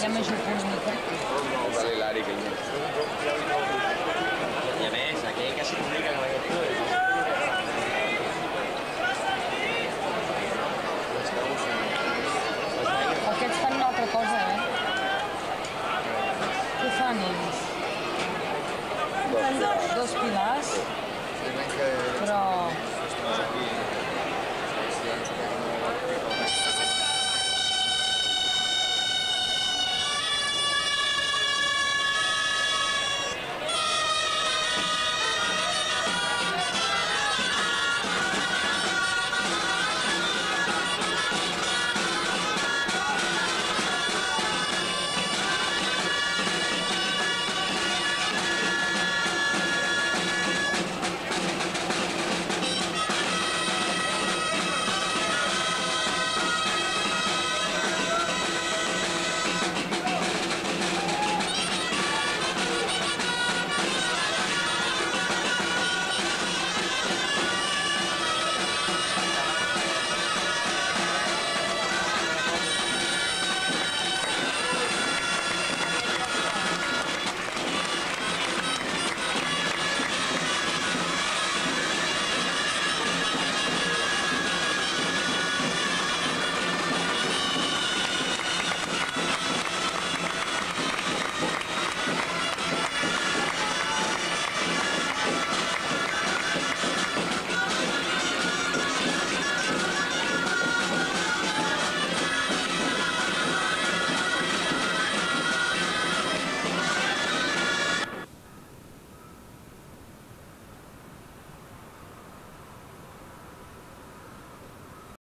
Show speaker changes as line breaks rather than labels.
ja m'ajupo una mica.
Dale l'Ari, que ell...
I a més, aquí quasi publica que vaig dir.
Aquests fan una altra cosa, Què fan ells? Dos pilars, però